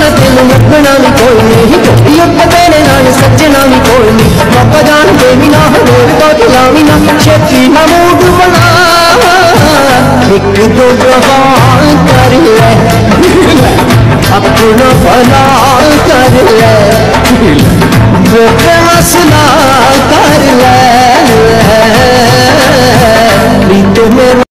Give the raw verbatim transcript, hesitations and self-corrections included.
सोना तेन मुकना भी कोई नहीं, युग तेरे नाल सजना भी कोई नहीं। मौका जान दे भी ना होर तो खिला भी ना, छेती ना मूड बना एक दो जहां कर ले अपना भला कर ले, मसला कर ले।